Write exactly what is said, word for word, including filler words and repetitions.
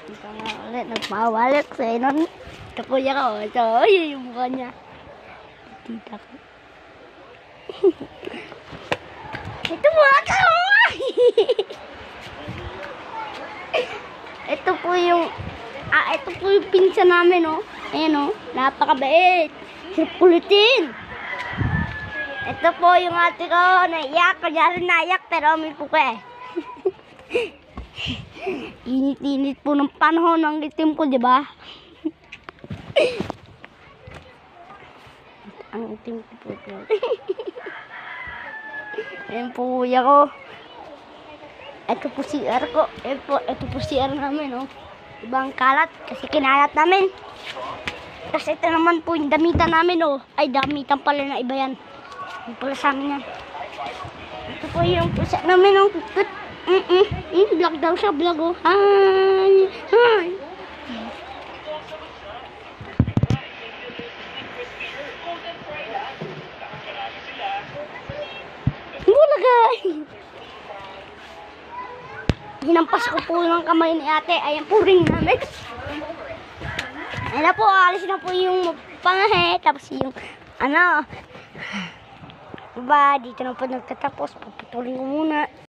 Ito nga ulit, nagpawalik sa inon. Ito kuya ko, ito, ay, yung mukha niya. Tita ko. Ito mukha ka, ito po yung, ah, ito po yung pinsan namin, oh. Ayan, oh, napakabait. Sirkulitin. Ito po yung ate ko, naiyak, kanya rin naiyak, pero may puke. Init-init po ng panahon ng itim ko, di ba? Ang itim ko po po. Ayan po kuya ko. Ito po si R ko. Ayan po, ito po si R namin, oh. Ibang kalat, kasi kinalat namin. Tapos ito naman po yung damitan namin, oh. Ay, damitan pala na iba yan. Yung pala sa amin yan. Ito po yung pusa namin, oh. Mm-mm. Mm, vlog daw siya, vlog, oh. Hi! Hi! Bulagay! Hinampas ko po ng kamay ni ate. Ayan po ring namin. Ayan na po, alis na po yung pangahe. Tapos yung, ano, diba, dito na po nagtatapos. Paputulin ko muna.